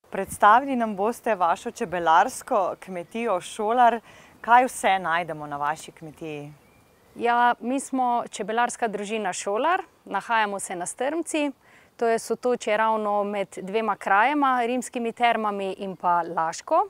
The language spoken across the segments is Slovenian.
Predstavili nam boste vašo čebelarsko kmetijo Šolar. Kaj vse najdemo na vaši kmetiji? Ja, mi smo čebelarska družina Šolar, nahajamo se na Strmci. To je sotočje ravno med dvema krajema, Rimskimi termami in pa Laško.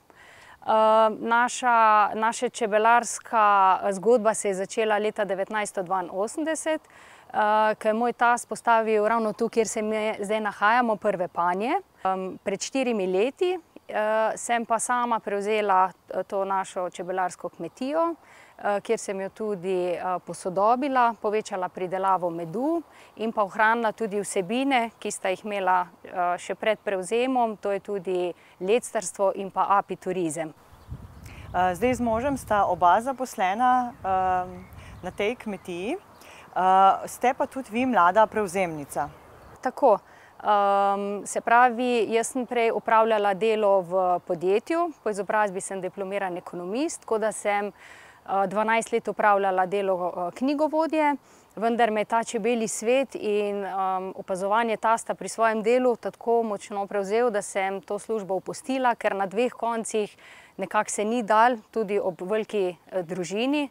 Naša čebelarska zgodba se je začela leta 1982, ko je moj tast postavil ravno tu, kjer se mi zdaj nahajamo, prve panje. Pred 4 leti sem pa sama prevzela to našo čebelarsko kmetijo, kjer sem jo tudi posodobila, povečala pridelavo medu in pa ohranila tudi vsebine, ki sta jih imela še pred prevzemom, to je tudi lectarstvo in pa apiturizem. Zdaj z možem sta oba zaposlena na tej kmetiji, ste pa tudi vi mlada prevzemnica. Tako. Se pravi, jaz sem prej opravljala delo v podjetju, po izobrazbi sem diplomiran ekonomist, tako da sem 12 let opravljala delo knjigovodje, vendar me je ta čebelji svet in opazovanje tasta pri svojem delu tako močno prevzel, da sem to službo opustila, ker na dveh koncih nekako se ni dal, tudi ob veliki družini,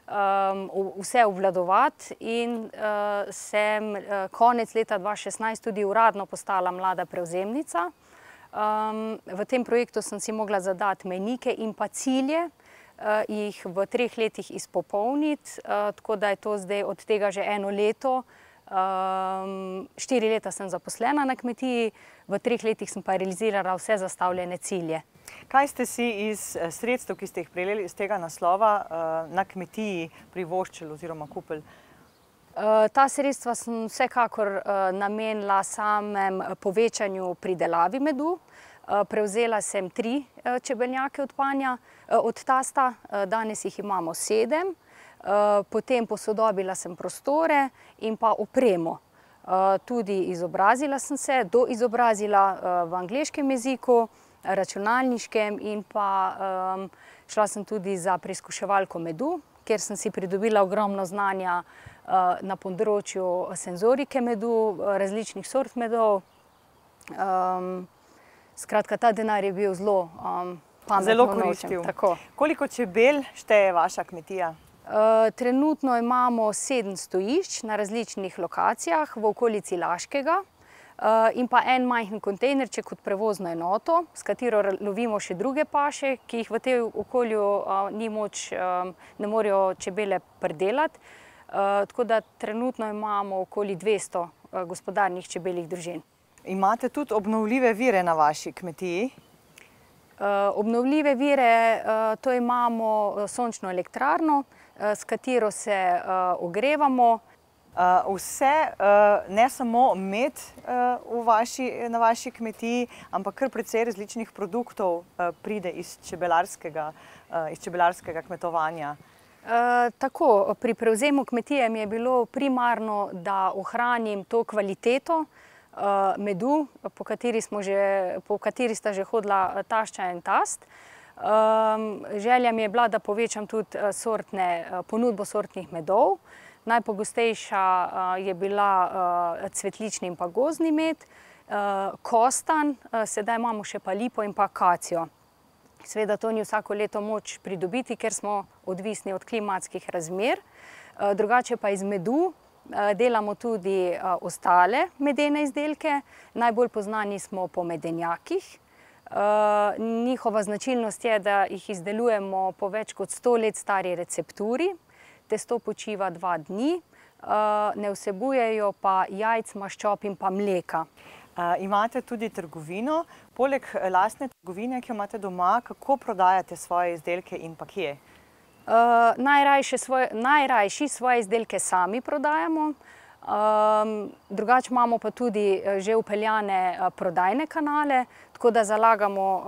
vse obvladovati in sem konec leta 2016 tudi uradno postala mlada prevzemnica. V tem projektu sem si mogla zadati mejnike in pa cilje, jih v 3 letih izpopolniti, tako da je to zdaj od tega že 1 leto. 4 leta sem zaposlena na kmetiji, v 3 letih sem pa realizirala vse zastavljene cilje. Kaj ste si iz sredstev, ki ste jih prejeli iz tega naslova, na kmetiji privoščili oziroma kupili? Ta sredstva sem vsekakor namenila samem povečanju pridelavi medu. Prevzela sem 3 čebelnjake od tasta, danes jih imamo 7. Potem posodobila sem prostore in pa opremo. Tudi izobrazila sem se, doizobrazila v angleškem jeziku, računalniškem in pa šla sem tudi za preizkuševalko medu, kjer sem si pridobila ogromno znanja na področju senzorike medu, različnih sort medov. Skratka, ta denar je bil zelo pametno koristil. Koliko čebel šteje vaša kmetija? Trenutno imamo 7 stojišč na različnih lokacijah v okolici Laškega in pa en majhen kontejnerček kot prevozno enoto, s katero lovimo še druge paše, ki jih v tem okolju ne morejo čebele pridelati. Tako da trenutno imamo okoli 200 gospodarnih čebeljih družin. Imate tudi obnovljive vire na vaši kmetiji? Obnovljive vire, to imamo sončno elektrarno, s katero se ogrevamo. Vse, ne samo med na vaši kmetiji, ampak kar precej različnih produktov pride iz čebelarskega kmetovanja. Tako, pri prevzemu kmetije mi je bilo primarno, da ohranim to kvaliteto medu, po kateri sta že hodila tašča in tast. Želja mi je bila, da povečam tudi ponudbo sortnih medov. Najpogostejša je bila cvetlični in pa gozdni med, kostan, sedaj imamo še pa lipo in pa akacijo. Seveda to ni vsako leto moč pridobiti, ker smo odvisni od klimatskih razmer. Drugače pa iz medu delamo tudi ostale medene izdelke. Najbolj poznani smo po medenjakih. Njihova značilnost je, da jih izdelujemo po več kot 100 let stari recepturi. Testo počiva 2 dni, ne vsebujejo pa jajc, maščob in pa mleka. Imate tudi trgovino. Poleg lastne trgovine, ki jo imate doma, kako prodajate svoje izdelke in pa kje? Najrajši svoje izdelke sami prodajamo. Drugače imamo pa tudi že vpeljane prodajne kanale, tako da zalagamo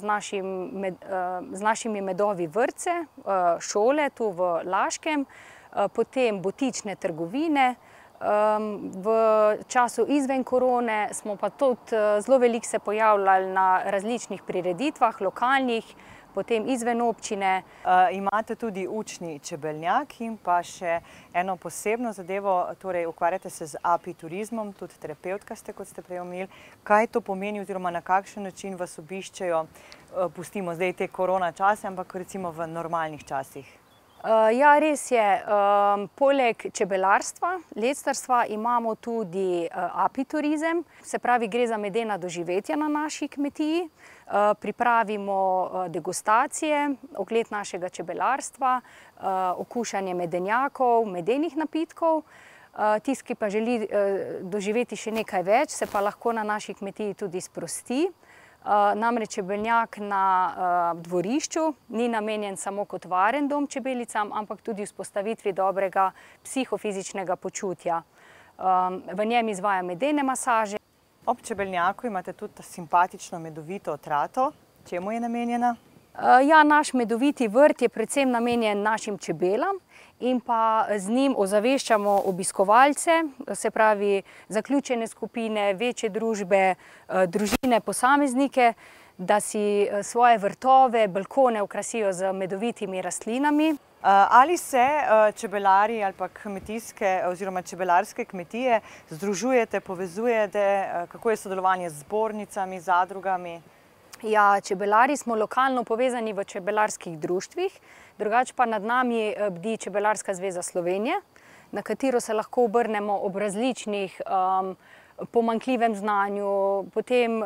z našimi medovi vrtce, šole tu v Laškem, potem butične trgovine. V času izven korone smo pa tudi zelo veliko se pojavljali na različnih prireditvah, lokalnih, potem izven občine. Imate tudi učni čebeljak in pa še eno posebno zadevo, torej ukvarjate se z apiturizmom, tudi terapevtka ste, kot ste prej omenili. Kaj to pomeni oziroma na kakšen način vas obiščejo, pustimo zdaj te korona čase, ampak recimo v normalnih časih? Ja, res je. Poleg čebelarstva, lectarstva imamo tudi apiturizem, se pravi, gre za medena doživetja na naši kmetiji. Pripravimo degustacije, ogled našega čebelarstva, okušanje medenjakov, medenih napitkov. Tisti, ki pa želi doživeti še nekaj več, se pa lahko na naši kmetiji tudi sprosti. Namreč čebeljak na dvorišču ni namenjen samo kot varen dom čebelicam, ampak tudi vzpostavitvi dobrega psihofizičnega počutja. V njem izvaja medene masaže. Ob čebeljaku imate tudi simpatično medovito trato. Čemu je namenjena? Ja, naš medoviti vrt je predvsem namenjen našim čebelam in pa z njim ozaveščamo obiskovalce, se pravi zaključene skupine, večje družbe, družine, posameznike, da si svoje vrtove, balkone okrasijo z medovitimi rastlinami. Ali se čebelari ali pa kmetijske oziroma čebelarske kmetije združujete, povezujete, kako je sodelovanje z zbornicami, zadrugami? Ja, čebelari smo lokalno povezani v čebelarskih društvih, drugače pa nad nami bdi Čebelarska zveza Slovenije, na katero se lahko obrnemo ob različnih pomanjkljivem znanju, potem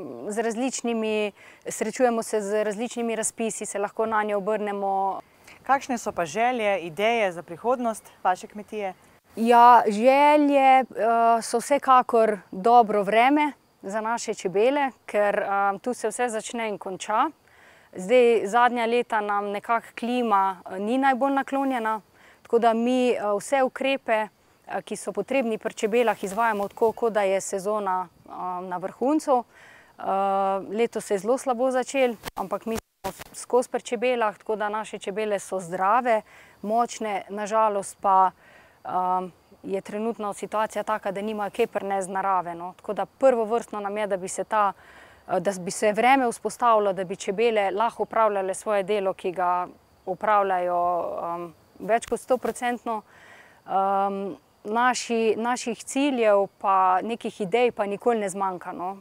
srečujemo se z različnimi razpisi, se lahko na njo obrnemo. Kakšne so pa želje, ideje za prihodnost vaše kmetije? Ja, želje so vsekakor dobro vreme za naše čebele, ker tu se vse začne in konča. Zdaj, zadnja leta nam nekako klima ni najbolj naklonjena, tako da mi vse ukrepe, ki so potrebni pri čebelah, izvajamo tako, kot da je sezona na vrhuncu. Letos se je zelo slabo začelo, ampak mi smo skozi pri čebelah, tako da naše čebele so zdrave, močne, nažalost pa je trenutno situacija taka, da nimajo kaj prinesti narave. Tako da prvovrstno nam je, da bi se vreme vzpostavilo, da bi čebele lahko opravljale svoje delo, ki ga opravljajo več kot 100%. Naših ciljev pa nekih idej pa nikoli ne zmanjka.